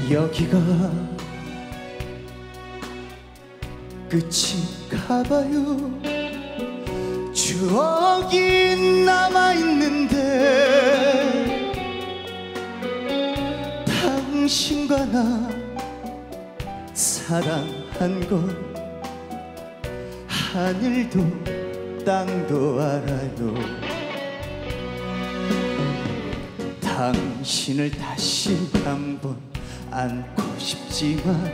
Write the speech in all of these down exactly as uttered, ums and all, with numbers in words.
여기가 끝인가봐요. 추억이 남아있는데 당신과 나 사랑한 것 하늘도 땅도 알아요. 당신을 다시 한번 안고 싶지만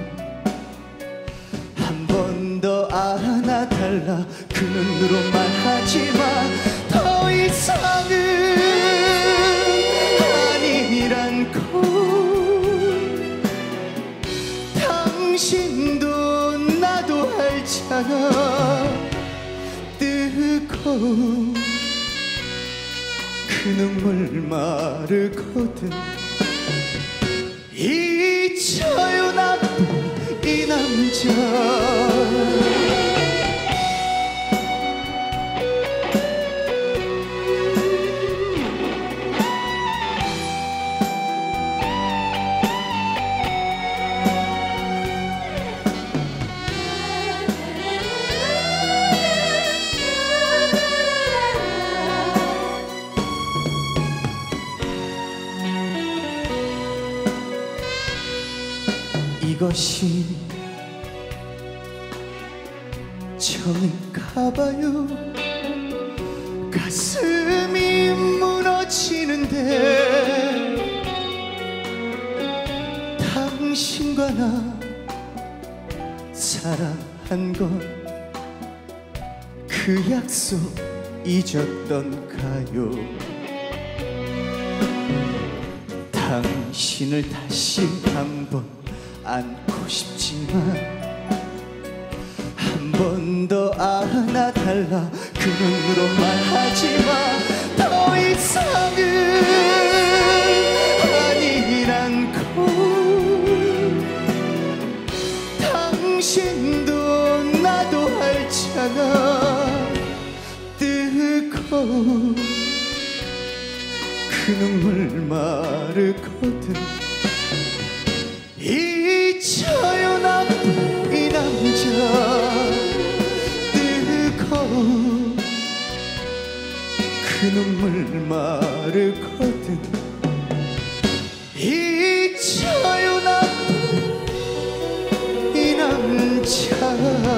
한 번 더 안아달라 그 눈으로 말하지만 더 이상은 아니란 걸. 당신도 나도 알잖아. 뜨거운 그 눈물 마르거든. 잊혀요 나쁜 이 남자. 이것이 정인가봐요. 가슴이 무너지는데 당신과 나 사랑한 건 그 약속 잊었던가요. 당신을 다시 한번 안고 싶지만 한 번 더 안아달라 그 눈으로 말하지만 더 이상은 아니란 걸. 당신도 나도 알잖아. 뜨거운 그 눈물 마르거든. 잊혀요 나쁜 이 남자. 뜨거운 그 눈물 마르거든. 잊혀요 나쁜 이 남자.